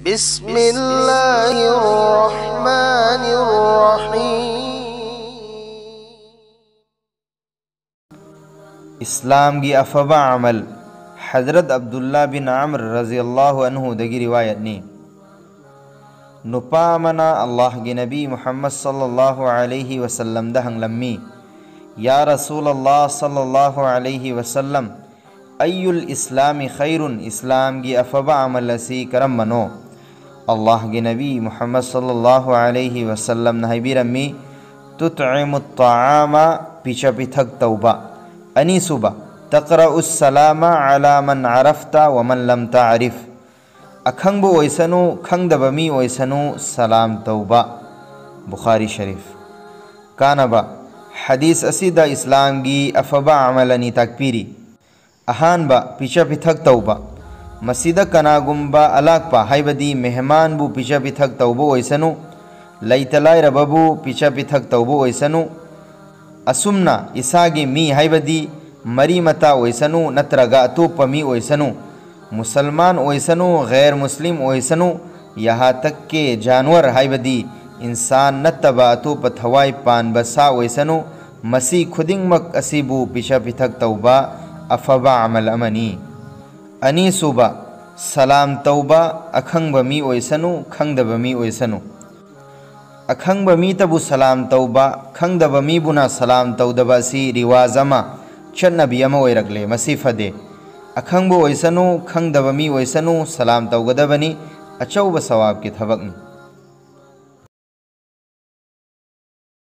بسم اللہ الرحمن الرحیم۔ اسلام گی افبا عمل حضرت عبداللہ بن عمر رضی اللہ عنہ دگی روایت نی نپامنا اللہ گی نبی محمد صلی اللہ علیہ وسلم دہنگ لمی یا رسول اللہ صلی اللہ علیہ وسلم ای الاسلام خیر اسلام گی افبا عمل سی کرم منو اللہ گی نبی محمد صلی اللہ علیہ وسلم نہیبی رمی تطعم الطعام پیچھا پیتھک توبہ انی صبح تقرأ السلام على من عرفت ومن لم تعرف اکھنگ بو ویسنو کھنگ دبمی ویسنو سلام توبہ بخاری شریف کانبا حدیث اسیدہ اسلام گی افبا عملنی تکپیری اہان با پیچھا پیتھک توبہ مسیدہ کنا گمبا علاق پا ہائی بدی مہمان بو پیچھا پیتھک توبو ویسنو لیتلائی رببو پیچھا پیتھک توبو ویسنو اسمنا اساگی می ہائی بدی مری متا ویسنو نترگا تو پمی ویسنو مسلمان ویسنو غیر مسلم ویسنو یہاں تک کہ جانور ہائی بدی انسان نتبا تو پتھوائی پان بسا ویسنو مسیح خودنگ مک اسیبو پیچھا پیتھک توبہ افبا عمل امنی انی صوبہ سلام توبہ اکھنگ بمی ویسنو کھنگ دبمی ویسنو اکھنگ بمی تبو سلام توبہ کھنگ دبمی بنا سلام توبہ سی روازما چن نبی اما ویرگلے مسیفہ دے اکھنگ بو ویسنو کھنگ دبمی ویسنو سلام توبہ دبنی اچھو بسواب کی تھبکنی